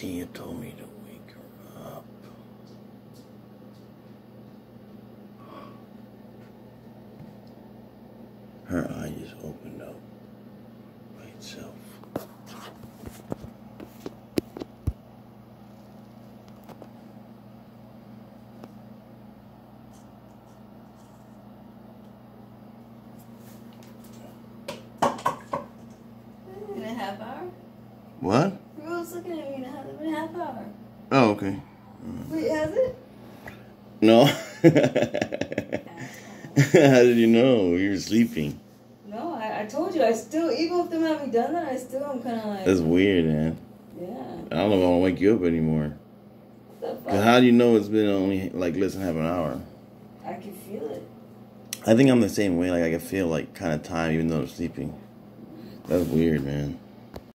Tia told me to wake her up. Her eye just opened up by itself. In a half hour? What? You was looking at me in a half hour. Oh, okay. Wait, has it? No. How did you know? You were sleeping. No, I told you, I still, even with them having done that, I still am kind of like... That's weird, man. Yeah. I don't know if I want to wake you up anymore. What the Cause fuck? how do you know it's been only like less than half an hour? I can feel it. I think I'm the same way. Like I can feel like kind of time even though I'm sleeping. That's weird, man.